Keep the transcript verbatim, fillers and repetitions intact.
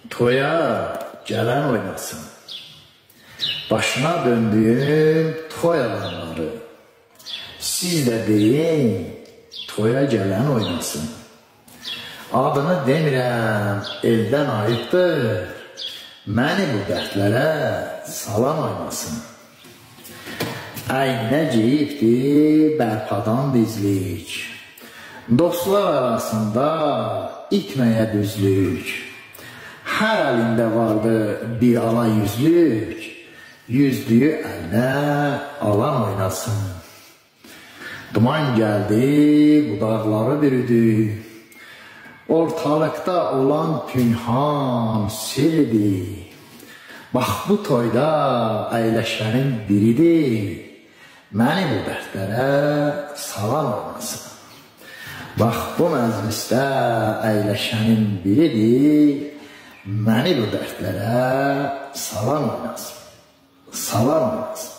Toya gələn oynasın. Başına döndüyüm toy alanları. Siz də deyin, toya gələn oynasın. Adını demirəm, eldən ayıbdır. Məni bu dərdlərə salan oynasın. Əyninə geyibdir bərpadan dizlik. Dostlar arasında itməyə düzlük. Hər əlində vardı bir ala yüzlük. Yüzlüyü əlinə alan oynasın. Duman gəldi, budaqları bürüdü. Ortalıqda olan pünhan sirdir. Bax bu toyda əyləşənin biridir. Məni bu dərdlərə salan oynasın. Bax bu məclisdə əyləşənin biridir. Məni bu dərdlərə salan oynasın. Salan oynasın.